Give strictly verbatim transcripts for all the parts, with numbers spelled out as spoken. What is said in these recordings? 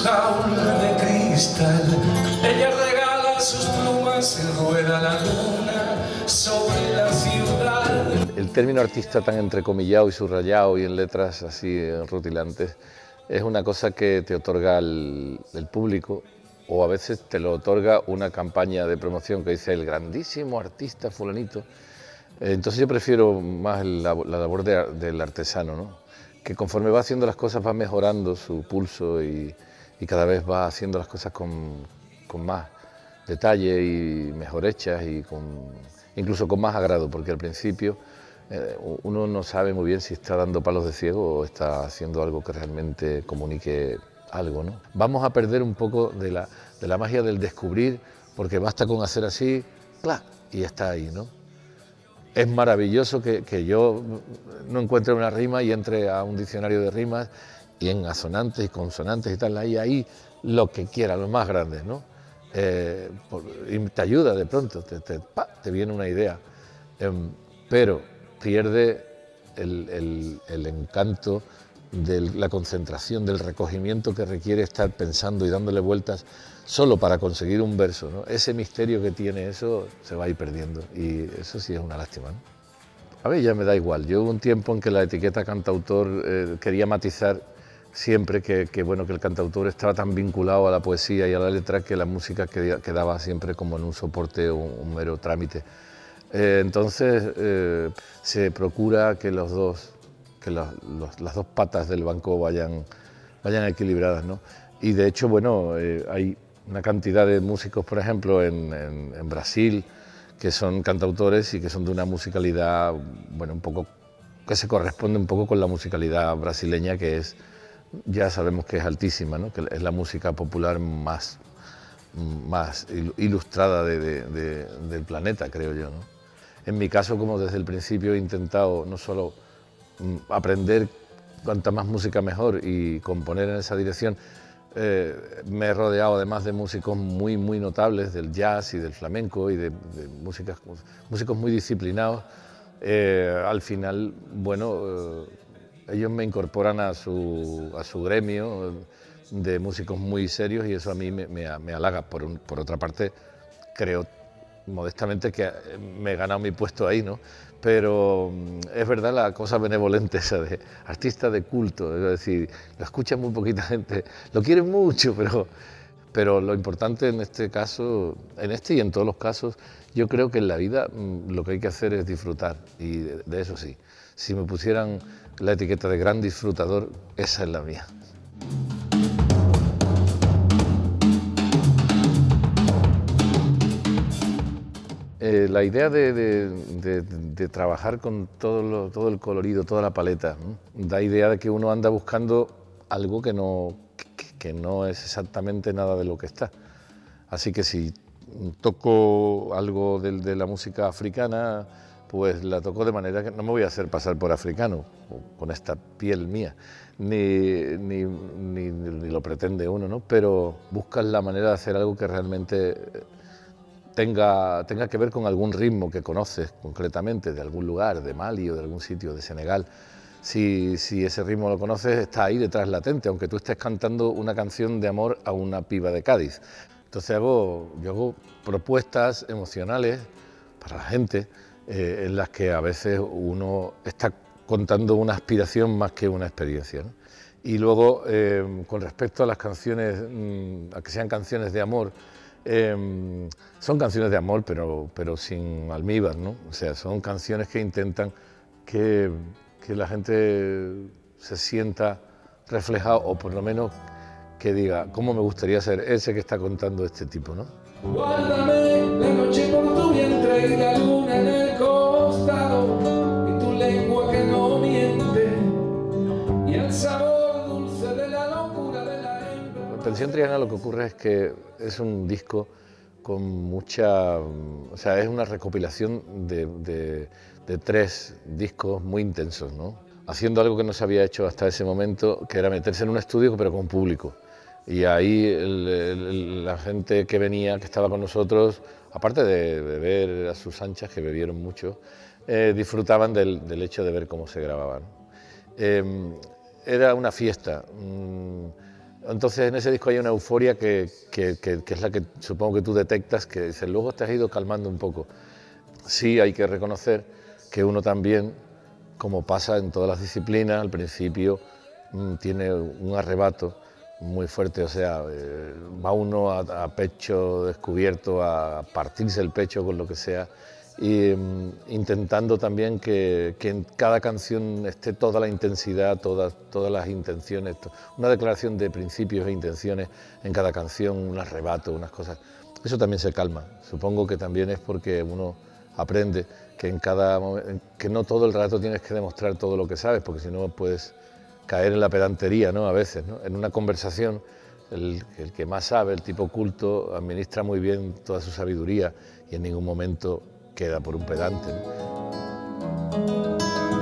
jaula de cristal. Ella regala sus plumas y rueda la luna sobre la ciudad. El término artista tan entrecomillado y subrayado y en letras así rutilantes es una cosa que te otorga el, el público, o a veces te lo otorga una campaña de promoción que dice el grandísimo artista fulanito. Entonces yo prefiero más la, la labor de, del artesano, ¿no? Que conforme va haciendo las cosas va mejorando su pulso y, y cada vez va haciendo las cosas con, con más detalle y mejor hechas y con, incluso con más agrado, porque al principio eh, uno no sabe muy bien si está dando palos de ciego o está haciendo algo que realmente comunique algo, ¿no? Vamos a perder un poco de la, de la magia del descubrir, porque basta con hacer así, ¡plá!, y está ahí, ¿no? Es maravilloso que, que yo no encuentre una rima y entre a un diccionario de rimas y en asonantes y consonantes y tal, ahí, ahí lo que quiera, lo más grande, ¿no? Eh, por, y te ayuda de pronto, te, te, ¡pa!, te viene una idea, eh, pero pierde el, el, el encanto de la concentración, del recogimiento que requiere estar pensando y dándole vueltas solo para conseguir un verso, ¿no? Ese misterio que tiene eso se va a ir perdiendo y eso sí es una lástima, ¿no? A ver, ya me da igual. Yo hubo un tiempo en que la etiqueta cantautor eh, quería matizar siempre que, que, bueno, que el cantautor estaba tan vinculado a la poesía y a la letra que la música quedaba siempre como en un soporte o un, un mero trámite. Eh, entonces eh, se procura que los dos que los, los, las dos patas del banco vayan, vayan equilibradas, ¿no? Y de hecho, bueno, eh, hay una cantidad de músicos, por ejemplo, en, en, en Brasil, que son cantautores y que son de una musicalidad, bueno, un poco, que se corresponde un poco con la musicalidad brasileña, que es, ya sabemos que es altísima, ¿no? Que es la música popular más, más ilustrada de, de, de, del planeta, creo yo, ¿no? En mi caso, como desde el principio he intentado no solo aprender cuanta más música mejor y componer en esa dirección, eh, me he rodeado además de músicos muy, muy notables del jazz y del flamenco y de, de músicas, músicos muy disciplinados. Eh, al final, bueno, eh, ellos me incorporan a su, a su gremio de músicos muy serios y eso a mí me, me, me halaga. Por, un, por otra parte, creo modestamente que me he ganado mi puesto ahí, ¿no? Pero es verdad la cosa benevolente esa de artista de culto, es decir, lo escucha muy poquita gente, lo quieren mucho, pero, pero lo importante en este caso, en este y en todos los casos, yo creo que en la vida lo que hay que hacer es disfrutar, y de, de eso sí, si me pusieran la etiqueta de gran disfrutador, esa es la mía. Eh, la idea de, de, de, de trabajar con todo, lo, todo el colorido, toda la paleta, ¿no? Da idea de que uno anda buscando algo que no, que, que no es exactamente nada de lo que está. Así que si toco algo de, de la música africana, pues la toco de manera que no me voy a hacer pasar por africano, con esta piel mía, ni, ni, ni, ni lo pretende uno, ¿no? Pero buscas la manera de hacer algo que realmente Tenga, tenga que ver con algún ritmo que conoces concretamente de algún lugar, de Mali o de algún sitio de Senegal. Si, si ese ritmo lo conoces, está ahí detrás latente, aunque tú estés cantando una canción de amor a una piba de Cádiz. Entonces hago, yo hago propuestas emocionales para la gente eh, en las que a veces uno está contando una aspiración más que una experiencia, ¿no? Y luego, eh, con respecto a las canciones, mmm, a que sean canciones de amor, Eh, son canciones de amor, pero, pero sin almíbar, ¿no? O sea, son canciones que intentan que, que la gente se sienta reflejado, o por lo menos que diga, ¿cómo me gustaría ser ese que está contando este tipo, ¿no? Guárdame la noche por tu vientre y la luna en el costado, y tu lengua que no miente, y el sabor dulce de la locura de la hembra. Pensión Triana lo que ocurre es que es un disco con mucha, o sea, es una recopilación de, de, de tres discos muy intensos, ¿no? Haciendo algo que no se había hecho hasta ese momento, que era meterse en un estudio pero con público. Y ahí el, el, la gente que venía, que estaba con nosotros, aparte de beber a sus anchas, que bebieron mucho, eh, disfrutaban del, del hecho de ver cómo se grababan. Eh, era una fiesta. Entonces en ese disco hay una euforia que, que, que, que es la que supongo que tú detectas, que dices, luego te has ido calmando un poco. Sí hay que reconocer que uno también, como pasa en todas las disciplinas, al principio mmm, tiene un arrebato muy fuerte, o sea, eh, va uno a, a pecho descubierto, a partirse el pecho con lo que sea, y um, intentando también que, que en cada canción esté toda la intensidad, todas, todas las intenciones, una declaración de principios e intenciones en cada canción, un arrebato, unas cosas. Eso también se calma, supongo que también es porque uno aprende que en cada momento, que no todo el rato tienes que demostrar todo lo que sabes, porque si no puedes caer en la pedantería, ¿no? A veces, ¿no? En una conversación, el, el que más sabe, el tipo culto, administra muy bien toda su sabiduría y en ningún momento queda por un pedante, ¿no?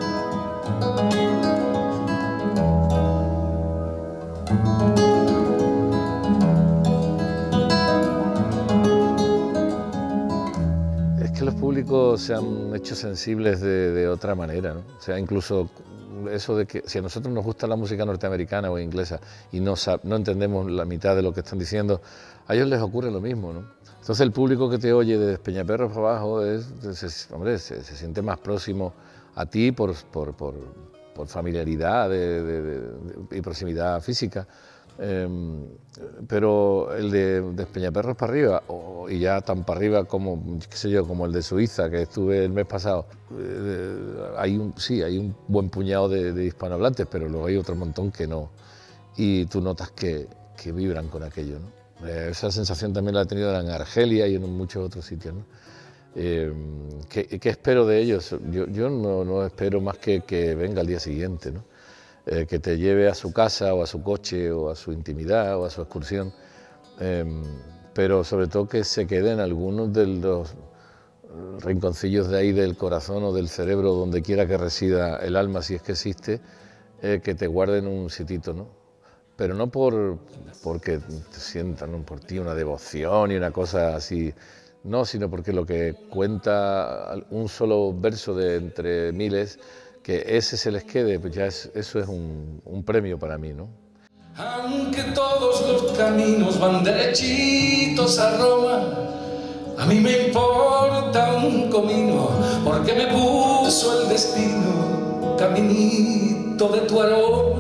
Es que los públicos se han hecho sensibles de, de otra manera, ¿no? O sea, incluso eso de que si a nosotros nos gusta la música norteamericana o inglesa y no, no entendemos la mitad de lo que están diciendo, a ellos les ocurre lo mismo, ¿no? Entonces el público que te oye de Despeñaperros para abajo es, se, hombre, se, se siente más próximo a ti por, por, por, por familiaridad de, de, de, de, y proximidad física. Eh, pero el de Despeñaperros para arriba, o, y ya tan para arriba como, qué sé yo, como el de Suiza, que estuve el mes pasado, eh, hay un, sí, hay un buen puñado de, de hispanohablantes, pero luego hay otro montón que no, y tú notas que, que vibran con aquello, ¿no? Eh, esa sensación también la he tenido en Argelia y en muchos otros sitios, ¿no? Eh, ¿qué, ¿Qué espero de ellos? Yo, yo no, no espero más que que venga al día siguiente, ¿no? Eh, que te lleve a su casa o a su coche o a su intimidad o a su excursión, eh, pero sobre todo que se queden algunos de los rinconcillos de ahí del corazón o del cerebro, donde quiera que resida el alma, si es que existe, eh, que te guarden un sitito, ¿no? Pero no por porque te sientan, ¿no?, por ti una devoción y una cosa así, no, sino porque lo que cuenta un solo verso de entre miles, que ese se les quede, pues ya es, eso es un, un premio para mí, ¿no? Aunque todos los caminos van derechitos a Roma, a mí me importa un comino, porque me puso el destino caminito de tu aroma.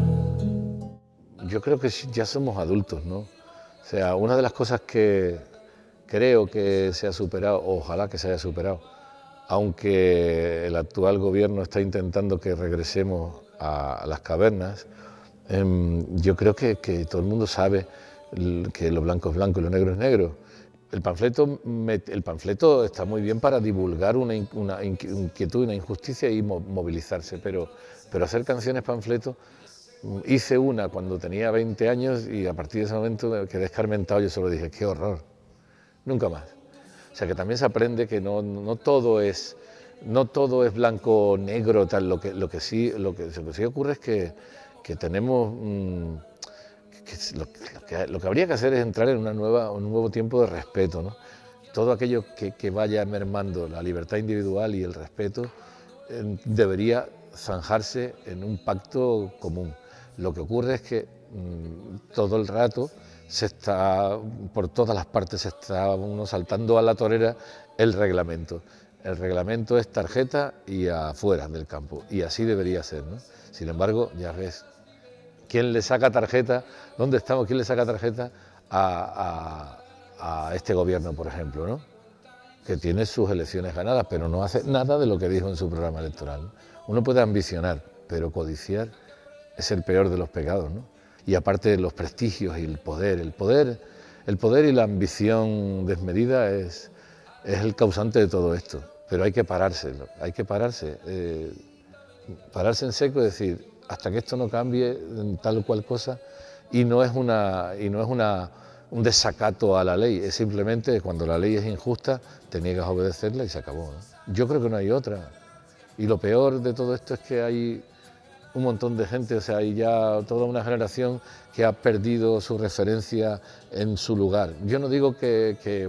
Yo creo que ya somos adultos, ¿no? O sea, una de las cosas que creo que se ha superado, ojalá que se haya superado, aunque el actual gobierno está intentando que regresemos a las cavernas, eh, yo creo que, que todo el mundo sabe que lo blanco es blanco y lo negro es negro. El panfleto, el panfleto está muy bien para divulgar una, una inquietud, una injusticia y movilizarse, pero, pero hacer canciones panfleto, hice una cuando tenía veinte años y a partir de ese momento quedé escarmentado. Yo solo dije, qué horror, nunca más. O sea que también se aprende que no, no todo es, no todo es blanco o negro, tal. Lo que, lo que sí, lo que, lo que sí ocurre es que, que tenemos, mmm, que lo, lo, que, lo que habría que hacer es entrar en una nueva, un nuevo tiempo de respeto, ¿no? Todo aquello que, que vaya mermando la libertad individual y el respeto eh, debería zanjarse en un pacto común. Lo que ocurre es que mmm, todo el rato se está, por todas las partes se está uno saltando a la torera el reglamento. El reglamento es tarjeta y afuera del campo, y así debería ser, ¿no? Sin embargo, ya ves, ¿quién le saca tarjeta? ¿Dónde estamos? ¿Quién le saca tarjeta a, a, a este gobierno, por ejemplo, ¿no? Que tiene sus elecciones ganadas, pero no hace nada de lo que dijo en su programa electoral, ¿no? Uno puede ambicionar, pero codiciar es el peor de los pecados, ¿no? Y aparte los prestigios y el poder, el poder, el poder y la ambición desmedida es, es el causante de todo esto. Pero hay que pararse, hay que pararse, eh, pararse en seco y decir, hasta que esto no cambie en tal o cual cosa, y no es una, y no es una, un desacato a la ley, es simplemente cuando la ley es injusta, te niegas a obedecerla y se acabó, ¿no? Yo creo que no hay otra. Y lo peor de todo esto es que hay un montón de gente, o sea, hay ya toda una generación que ha perdido su referencia en su lugar. Yo no digo que, que,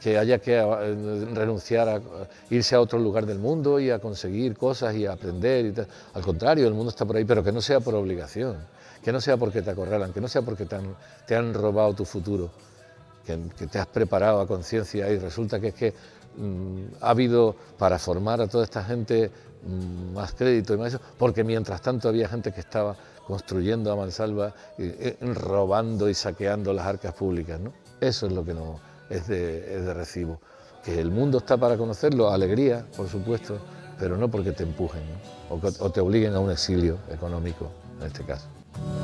que haya que renunciar a irse a otro lugar del mundo y a conseguir cosas y a aprender y tal. Al contrario, el mundo está por ahí, pero que no sea por obligación, que no sea porque te acorralan, que no sea porque te han, te han robado tu futuro, que, que te has preparado a conciencia y resulta que es que mmm, ha habido para formar a toda esta gente mmm, más crédito y más eso, porque mientras tanto había gente que estaba construyendo a mansalva, y, y, robando y saqueando las arcas públicas, ¿no? Eso es lo que no es de, es de recibo. Que el mundo está para conocerlo, alegría, por supuesto, pero no porque te empujen, ¿no? o, o te obliguen a un exilio económico, en este caso.